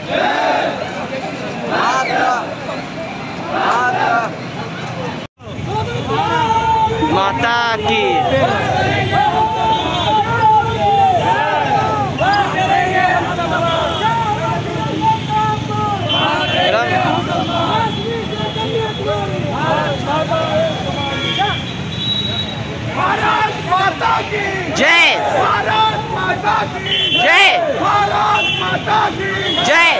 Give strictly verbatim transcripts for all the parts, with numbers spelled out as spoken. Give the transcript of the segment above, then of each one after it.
माता की भारत माता की जय, भारत माता की जय, भारत माता की जय,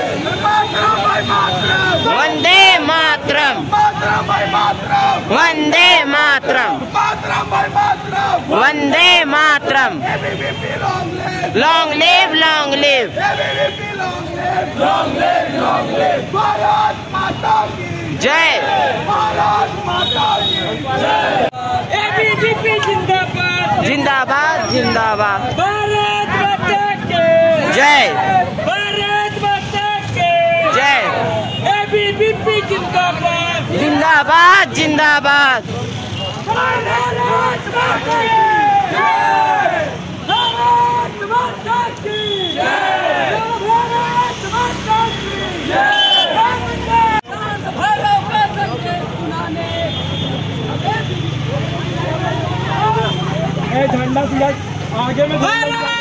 मातरम वंदे मातरम, मातरम मातरम वंदे मातरम, मातरम मातरम वंदे मातरम। Long live, long live, Bharat माता की जय, भारत माता की एबीवीपी जिंदाबाद, जिंदाबाद जिंदाबाद, भारत माता की जय, भारत माता की जय, एबीवीपी जिंदाबाद, जिंदाबाद जिंदाबाद, भारत माता की जय, भारत माता की जय, भारत माता की जय। भरो का संदेश सुनाने झंडा आगे में